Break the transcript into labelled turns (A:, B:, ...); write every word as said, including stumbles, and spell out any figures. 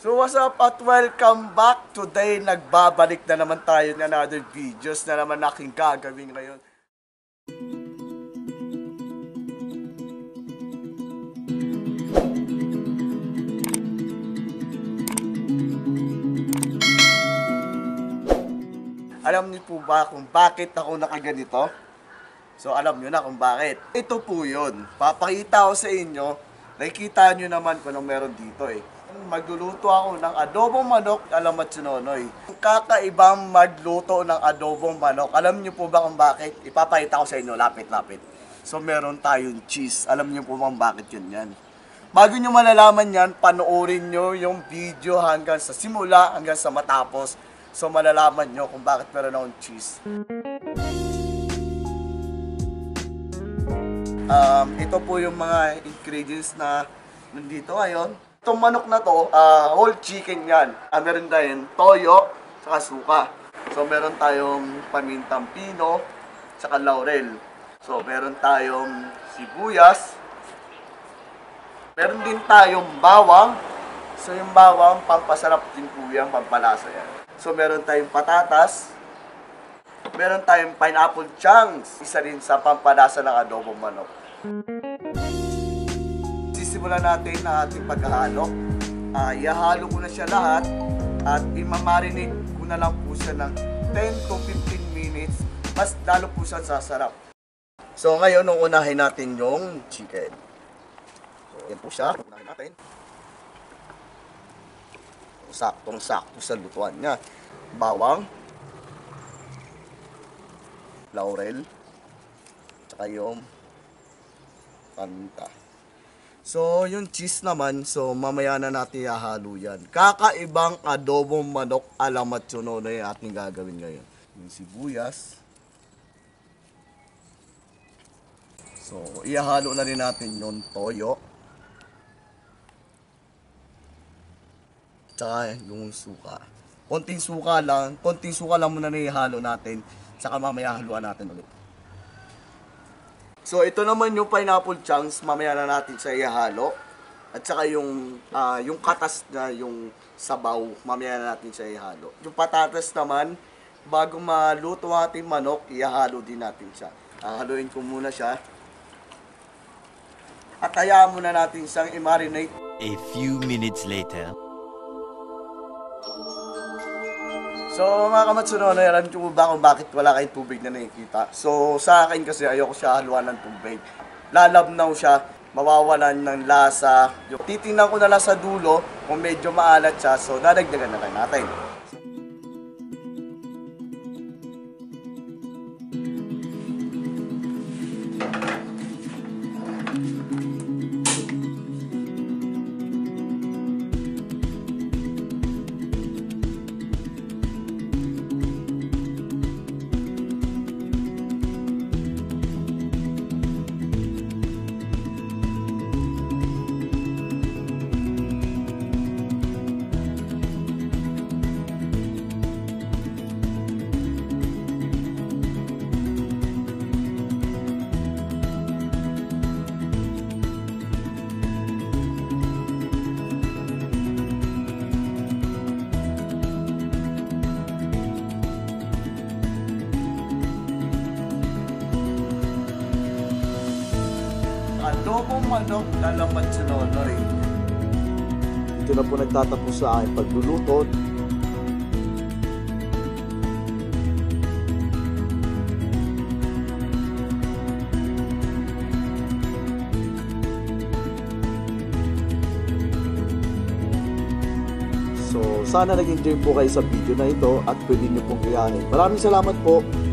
A: So what's up at welcome back. Today nagbabalik na naman tayo ng another videos na naman aking gagawin ngayon. Alam niyo po ba kung bakit ako nakaganito? So alam niyo na kung bakit. Ito po yun. Papakita ko sa inyo. Nakikita niyo naman kung anong meron dito eh. Magluluto ako ng adobong manok ala Macho Nonoy. Kakaibang magluto ng adobong manok. Alam niyo po ba kung bakit? Ipapakita ko sa inyo, lapit-lapit. So meron tayong cheese. Alam niyo po ba kung bakit yun yan? Bago niyo malalaman yan, panoorin niyo yung video hanggang sa simula, hanggang sa matapos. So malalaman niyo kung bakit meron akong cheese. Um, ito po yung mga ingredients na nandito ngayon. Itong manok na to, uh, whole chicken yan. Uh, meron tayong toyo, saka suka. So, meron tayong pamintang pino, saka laurel. So, meron tayong sibuyas. Meron din tayong bawang. So, yung bawang, pampasarap din po yan, pampalasa yan. So, meron tayong patatas. Meron tayong pineapple chunks. Isa rin sa pampalasa ng adobong manok. Simulan natin ang ating paghahalo. Uh, ihahalo ko na siya lahat at imamarinate ko na lang po siya ng ten to fifteen minutes. Mas lalo po siya sasarap. So ngayon, nung unahin natin yung chicken. So yan po siya. Unahin natin. Saktong-sakto sa lutuan niya. Bawang. Laurel. Tsaka yung paminta. So, yung cheese naman, so mamaya na natin ihahalo yan. Kakaibang adobong manok ala Macho Nonoy yung ating gagawin ngayon. Yung sibuyas. So, ihahalo na rin natin yung toyo. Tsaka yung suka. Konting suka lang, konting suka lang muna na ihahalo natin. Tsaka mamaya haluan natin ulit. So, ito naman yung pineapple chunks, mamaya na natin sa ihalo. At saka yung, uh, yung katas na yung sabaw, mamaya na natin sa ihalo. Yung patatas naman, bago maluto ating manok, ihalo din natin siya. Hahaluin ko muna siya. At hayaan muna natin siyang i-marinate.
B: A few minutes later.
A: So mga ka-Macho Nonoy, alam niyo ba kung bakit wala kayong tubig na nakikita? So sa akin kasi ayoko siya haluan ng tubig. Lalabnaw siya, mawawalan ng lasa. Titingnan ko na lang sa dulo kung medyo maalat siya, so dadagdagan na lang natin. Adobong manok ala Macho Nonoy. Ito na po nagtatapos sa aking pagluluto. So, sana nag-enjoy po kayo sa video na ito at pwede nyo pong kayanin. Maraming salamat po.